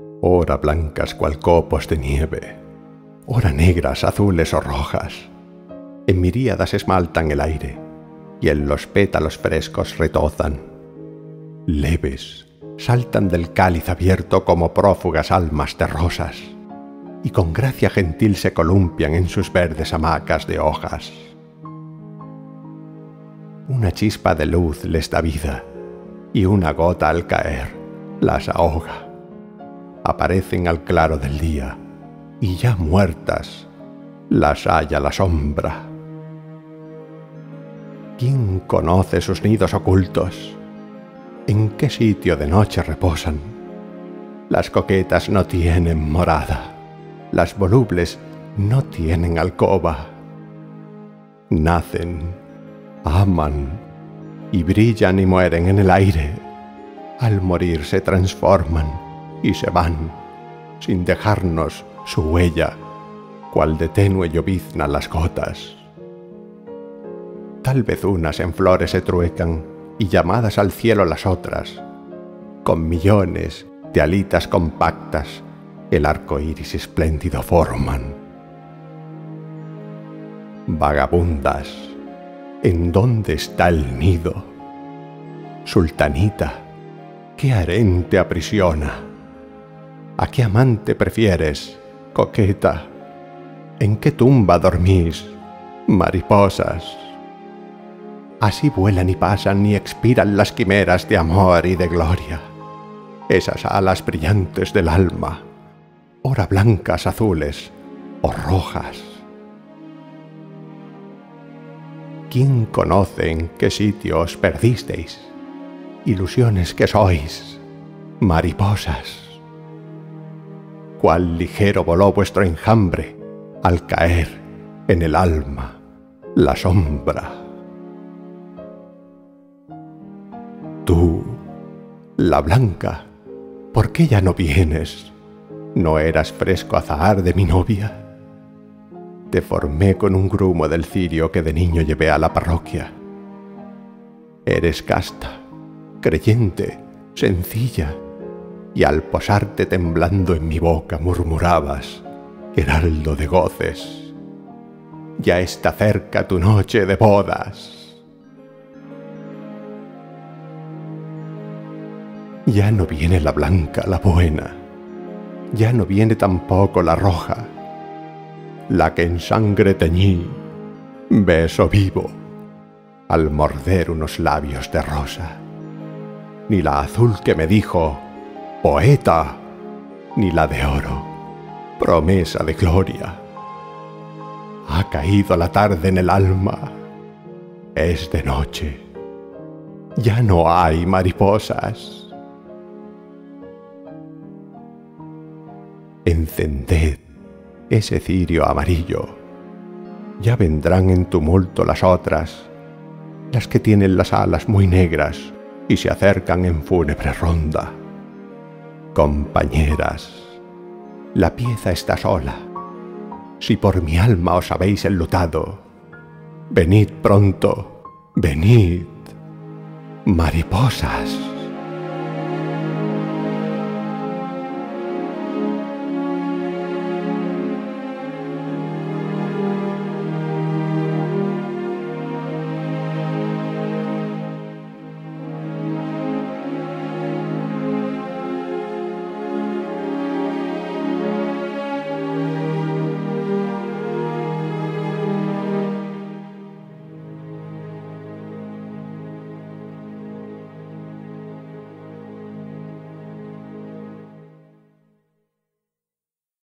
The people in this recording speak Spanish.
ora blancas cual copos de nieve, ora negras, azules o rojas. En miríadas esmaltan el aire y en los pétalos frescos retozan. Leves, saltan del cáliz abierto como prófugas almas de rosas y con gracia gentil se columpian en sus verdes hamacas de hojas. Una chispa de luz les da vida y una gota al caer las ahoga. Aparecen al claro del día y ya muertas las halla la sombra. ¿Quién conoce sus nidos ocultos? ¿En qué sitio de noche reposan? Las coquetas no tienen morada, las volubles no tienen alcoba. Nacen, aman y brillan y mueren en el aire. Al morir se transforman y se van, sin dejarnos su huella, cual de tenue llovizna las gotas. Tal vez unas en flores se truecan y llamadas al cielo las otras, con millones de alitas compactas el arco iris espléndido forman. Vagabundas, ¿en dónde está el nido? Sultanita, ¿qué harén te aprisiona? ¿A qué amante prefieres, coqueta? ¿En qué tumba dormís, mariposas? Así vuelan y pasan y expiran las quimeras de amor y de gloria, esas alas brillantes del alma, ora blancas, azules o rojas. ¿Quién conoce en qué sitio os perdisteis? Ilusiones que sois, mariposas. Cuál ligero voló vuestro enjambre al caer en el alma la sombra. Tú, la blanca, ¿por qué ya no vienes? ¿No eras fresco azahar de mi novia? Te formé con un grumo del cirio que de niño llevé a la parroquia. Eres casta, creyente, sencilla, y al posarte temblando en mi boca murmurabas, heraldo de goces, ya está cerca tu noche de bodas. Ya no viene la blanca, la buena, ya no viene tampoco la roja, la que en sangre teñí, beso vivo, al morder unos labios de rosa, ni la azul que me dijo, poeta, ni la de oro, promesa de gloria. Ha caído la tarde en el alma, es de noche, ya no hay mariposas. Encended ese cirio amarillo, ya vendrán en tumulto las otras, las que tienen las alas muy negras y se acercan en fúnebre ronda. Compañeras, la pieza está sola. Si por mi alma os habéis enlutado, venid pronto, venid, mariposas.